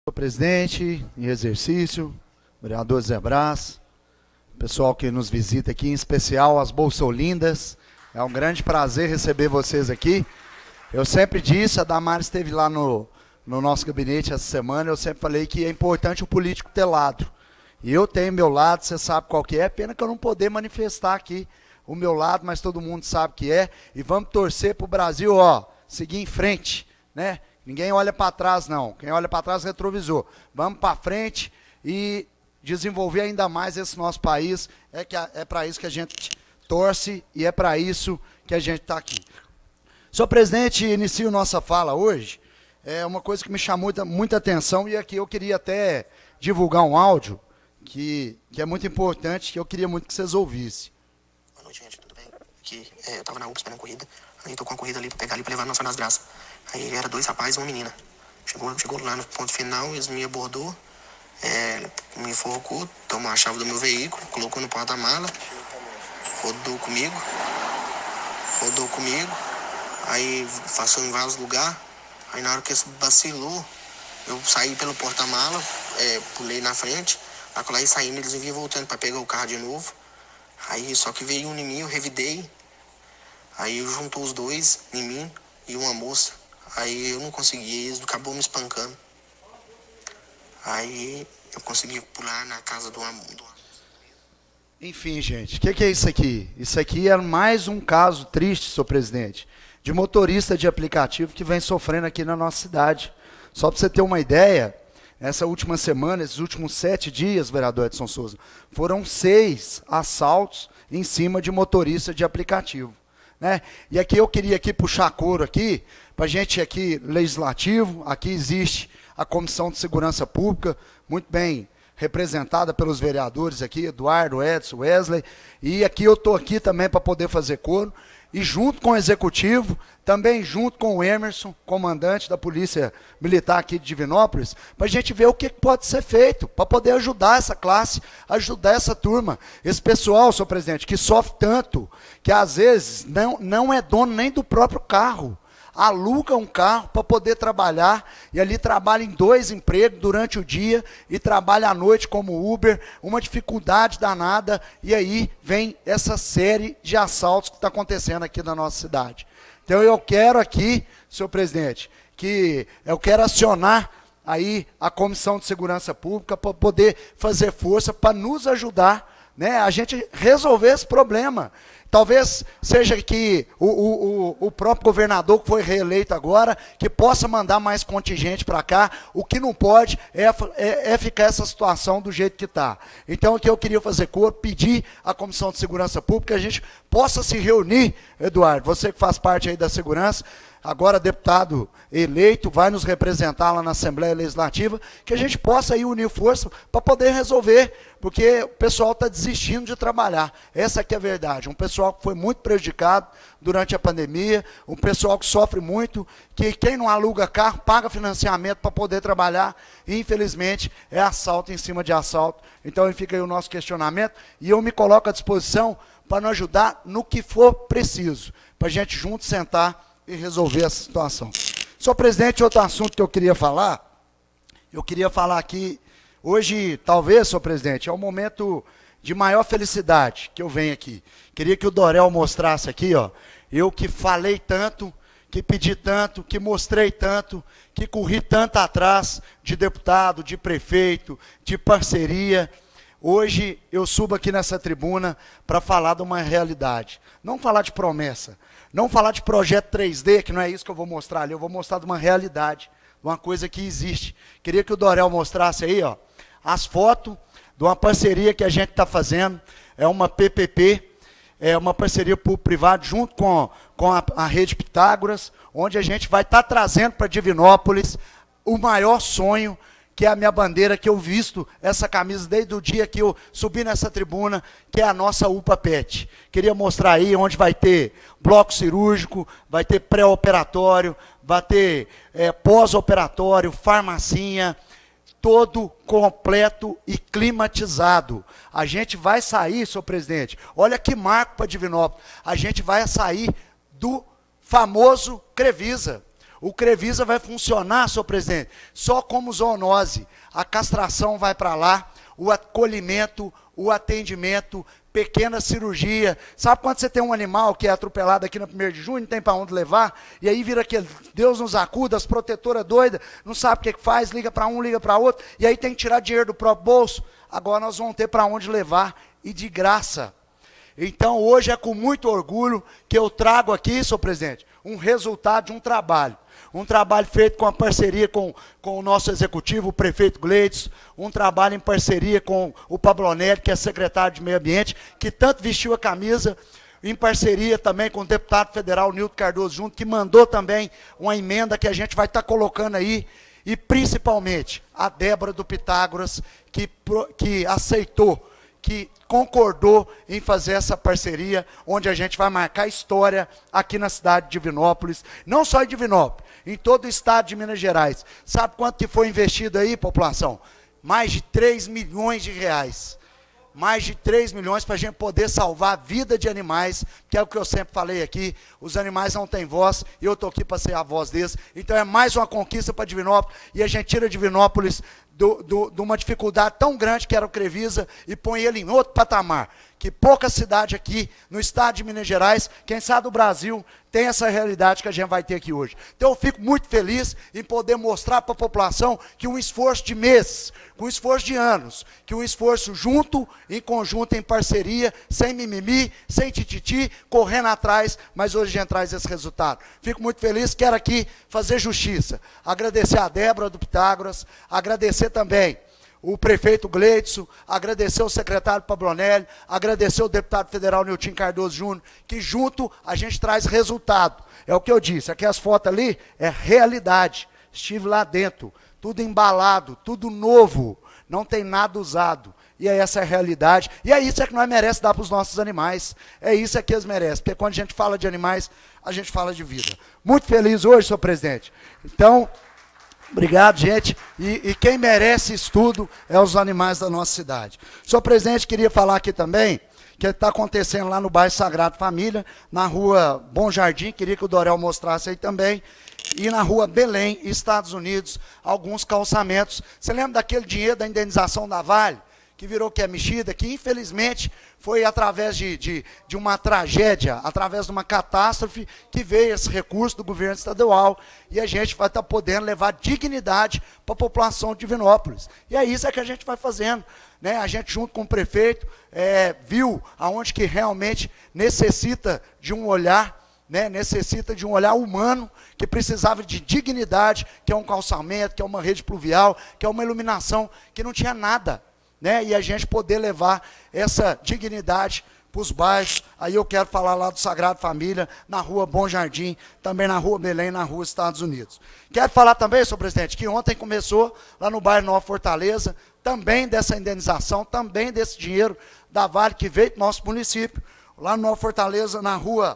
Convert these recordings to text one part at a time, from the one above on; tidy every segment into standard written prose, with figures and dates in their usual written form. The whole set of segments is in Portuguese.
Senhor presidente, em exercício, vereador Zé Brás, pessoal que nos visita aqui, em especial as Bolsolindas, é um grande prazer receber vocês aqui. Eu sempre disse, a Damares esteve lá no nosso gabinete essa semana, eu sempre falei que é importante o político ter lado. E eu tenho meu lado, você sabe qual que é, pena que eu não poder manifestar aqui o meu lado, mas todo mundo sabe que é, e vamos torcer para o Brasil, ó, seguir em frente, né? Ninguém olha para trás, não. Quem olha para trás, retrovisor. Vamos para frente e desenvolver ainda mais esse nosso país. É para isso que a gente torce e é para isso que a gente está aqui. Senhor presidente, inicio nossa fala hoje. É uma coisa que me chamou muita atenção e aqui eu queria até divulgar um áudio que é muito importante, que eu queria muito que vocês ouvissem. Boa noite, gente. Tudo bem? Aqui, eu tava na UPA esperando a corrida. Aí tô com a corrida ali pra pegar ali pra levar no Nossa das Graças. Aí era 2 rapazes e uma menina. Chegou lá no ponto final, eles me abordou, me enforcou, tomou a chave do meu veículo, colocou no porta-mala, rodou comigo, aí passou em vários lugares. Aí na hora que ele vacilou, eu saí pelo porta-mala, pulei na frente, lá e saindo, eles vinham voltando pra pegar o carro de novo. Aí só que veio um em mim, eu revidei, aí eu juntou os dois em mim e uma moça. Aí eu não consegui, eles acabou me espancando. Aí eu consegui pular na casa do amor. Enfim, gente, o que é isso aqui? Isso aqui é mais um caso triste, senhor presidente, de motorista de aplicativo que vem sofrendo aqui na nossa cidade. Só para você ter uma ideia, essa última semana, esses últimos 7 dias, vereador Edson Souza, foram 6 assaltos em cima de motorista de aplicativo. Né? E aqui eu queria puxar couro aqui, para a gente aqui, legislativo, aqui existe a Comissão de Segurança Pública, muito bem representada pelos vereadores aqui, Eduardo, Edson, Wesley, e aqui eu estou aqui também para poder fazer coro, e junto com o Executivo, também junto com o Emerson, comandante da Polícia Militar aqui de Divinópolis, para a gente ver o que pode ser feito, para poder ajudar essa classe, ajudar essa turma. Esse pessoal, senhor presidente, que sofre tanto, que às vezes não é dono nem do próprio carro, aluga um carro para poder trabalhar, e ali trabalha em 2 empregos durante o dia, e trabalha à noite como Uber, uma dificuldade danada, e aí vem essa série de assaltos que está acontecendo aqui na nossa cidade. Então eu quero aqui, senhor presidente, que eu quero acionar aí a Comissão de Segurança Pública para poder fazer força, para nos ajudar, né, a gente resolver esse problema. Talvez seja que o próprio governador que foi reeleito agora, que possa mandar mais contingente para cá. O que não pode é ficar essa situação do jeito que está. Então, aqui eu queria fazer coro, pedir à Comissão de Segurança Pública que a gente possa se reunir, Eduardo, você que faz parte aí da segurança, agora deputado eleito, vai nos representar lá na Assembleia Legislativa, que a gente possa aí unir força para poder resolver, porque o pessoal está desistindo de trabalhar. Essa aqui é a verdade. Um pessoal que foi muito prejudicado durante a pandemia, um pessoal que sofre muito, que quem não aluga carro, paga financiamento para poder trabalhar, e infelizmente é assalto em cima de assalto. Então fica aí o nosso questionamento, e eu me coloco à disposição para nos ajudar no que for preciso, para a gente juntos sentar e resolver essa situação. Senhor presidente, outro assunto que eu queria falar aqui, hoje, talvez, senhor presidente, é o momento de maior felicidade que eu venho aqui. Queria que o Dorel mostrasse aqui, ó, eu que falei tanto, que pedi tanto, que mostrei tanto, que corri tanto atrás de deputado, de prefeito, de parceria. Hoje eu subo aqui nessa tribuna para falar de uma realidade. Não falar de promessa, não falar de projeto 3D, que não é isso que eu vou mostrar ali, eu vou mostrar de uma realidade, de uma coisa que existe. Queria que o Dorel mostrasse aí, ó, as fotos de uma parceria que a gente está fazendo, é uma PPP, é uma parceria público-privado, junto com a Rede Pitágoras, onde a gente vai estar trazendo para Divinópolis o maior sonho, que é a minha bandeira, que eu visto essa camisa desde o dia que eu subi nessa tribuna, que é a nossa UPA PET. Queria mostrar aí onde vai ter bloco cirúrgico, vai ter pré-operatório, vai ter pós-operatório, farmacinha, todo completo e climatizado. A gente vai sair, senhor presidente, olha que marco para Divinópolis, a gente vai sair do famoso Crevisa. O Crevisa vai funcionar, senhor presidente, só como zoonose. A castração vai para lá, o acolhimento, o atendimento, pequena cirurgia. Sabe quando você tem um animal que é atropelado aqui no 1º de junho, não tem para onde levar, e aí vira aquele, Deus nos acuda, as protetoras doidas, não sabe o que faz, liga para um, liga para outro, e aí tem que tirar dinheiro do próprio bolso. Agora nós vamos ter para onde levar, e de graça. Então hoje é com muito orgulho que eu trago aqui, senhor presidente, um resultado de um trabalho feito com a parceria com o nosso executivo, o prefeito Gleidson, um trabalho em parceria com o Pablonelli, que é secretário de Meio Ambiente, que tanto vestiu a camisa, em parceria também com o deputado federal Nilton Cardoso Júnior, que mandou também uma emenda que a gente vai estar colocando aí, e principalmente a Débora do Pitágoras, que aceitou, que concordou em fazer essa parceria, onde a gente vai marcar história aqui na cidade de Divinópolis, não só em Divinópolis, em todo o estado de Minas Gerais. Sabe quanto que foi investido aí, população? Mais de 3 milhões de reais. Mais de 3 milhões para a gente poder salvar a vida de animais, que é o que eu sempre falei aqui, os animais não têm voz, e eu estou aqui para ser a voz deles. Então é mais uma conquista para Divinópolis, e a gente tira Divinópolis de uma dificuldade tão grande que era o Crevisa, e põe ele em outro patamar, que pouca cidade aqui no estado de Minas Gerais, quem sabe do Brasil, tem essa realidade que a gente vai ter aqui hoje. Então eu fico muito feliz em poder mostrar para a população que um esforço de meses, com um esforço de anos, que um esforço junto, em conjunto, em parceria, sem mimimi, sem tititi, correndo atrás, mas hoje a gente traz esse resultado. Fico muito feliz, quero aqui fazer justiça, agradecer a Débora do Pitágoras, agradecer também o prefeito Gleidson, agradecer o secretário Pablonelli, agradecer o deputado federal Nilton Cardoso Júnior, que junto a gente traz resultado. É o que eu disse, aqui as fotos ali é realidade. Estive lá dentro, tudo embalado, tudo novo, não tem nada usado. E é essa a realidade. E é isso que nós merecemos dar para os nossos animais. É isso que eles merecem. Porque quando a gente fala de animais, a gente fala de vida. Muito feliz hoje, senhor presidente. Então, obrigado, gente. E quem merece isso tudo é os animais da nossa cidade. Senhor presidente, queria falar aqui também que está acontecendo lá no bairro Sagrado Família, na rua Bom Jardim, queria que o Dorel mostrasse aí também, e na rua Belém, Estados Unidos, alguns calçamentos. Você lembra daquele dinheiro da indenização da Vale, que virou que é mexida, que infelizmente foi através de uma tragédia, através de uma catástrofe, que veio esse recurso do governo estadual, e a gente vai estar podendo levar dignidade para a população de Divinópolis. E é isso que a gente vai fazendo. Né? A gente, junto com o prefeito, viu aonde que realmente necessita de um olhar, né, necessita de um olhar humano, que precisava de dignidade, que é um calçamento, que é uma rede pluvial, que é uma iluminação, que não tinha nada. Né, e a gente poder levar essa dignidade para os bairros. Aí eu quero falar lá do Sagrado Família, na rua Bom Jardim, também na rua Belém, na rua Estados Unidos. Quero falar também, senhor presidente, que ontem começou lá no bairro Nova Fortaleza, também dessa indenização, também desse dinheiro da Vale que veio do nosso município, lá no Nova Fortaleza, na rua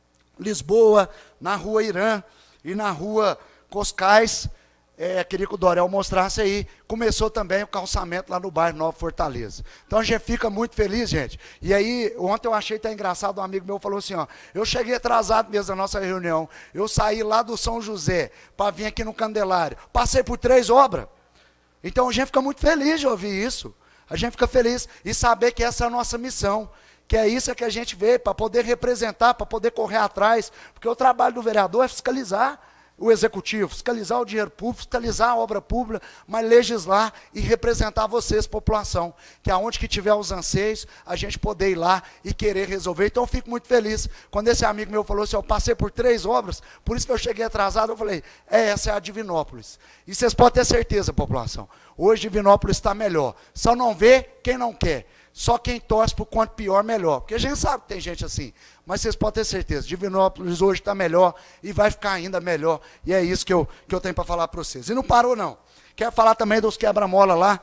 Lisboa, na rua Irã e na rua Coscais. Queria que o Dorel mostrasse aí, começou também o calçamento lá no bairro Nova Fortaleza. Então a gente fica muito feliz, gente. E aí, ontem eu achei até engraçado, um amigo meu falou assim, ó, eu cheguei atrasado mesmo na nossa reunião, eu saí lá do São José, para vir aqui no Candelário, passei por 3 obras. Então a gente fica muito feliz de ouvir isso. A gente fica feliz e saber que essa é a nossa missão, que é isso que a gente vê, para poder representar, para poder correr atrás, porque o trabalho do vereador é fiscalizar o executivo, fiscalizar o dinheiro público, fiscalizar a obra pública, mas legislar e representar vocês, população, que aonde que tiver os anseios, a gente poder ir lá e querer resolver. Então eu fico muito feliz, quando esse amigo meu falou assim, eu passei por 3 obras, por isso que eu cheguei atrasado, eu falei, essa é a Divinópolis. E vocês podem ter certeza, população, hoje Divinópolis está melhor, só não vê quem não quer. Só quem torce por quanto pior, melhor. Porque a gente sabe que tem gente assim. Mas vocês podem ter certeza, Divinópolis hoje está melhor e vai ficar ainda melhor. E é isso que eu tenho para falar para vocês. E não parou, não. Quero falar também dos quebra-mola lá,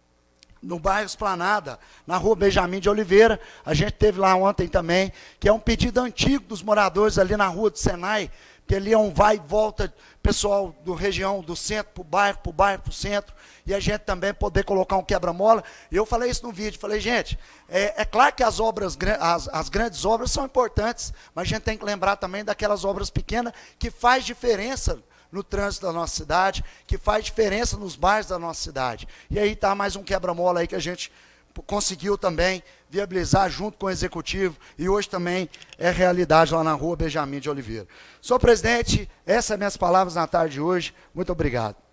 no bairro Esplanada, na rua Benjamin de Oliveira. A gente teve lá ontem também, que é um pedido antigo dos moradores ali na rua do Senai, que ali é um vai e volta, pessoal do região, do centro para o bairro, para o centro, e a gente também poder colocar um quebra-mola. E eu falei isso no vídeo, falei, gente, é claro que as grandes obras são importantes, mas a gente tem que lembrar também daquelas obras pequenas que faz diferença no trânsito da nossa cidade, que faz diferença nos bairros da nossa cidade. E aí está mais um quebra-mola aí que a gente conseguiu também viabilizar junto com o Executivo, e hoje também é realidade lá na Rua Benjamin de Oliveira. Senhor presidente, essas são minhas palavras na tarde de hoje. Muito obrigado.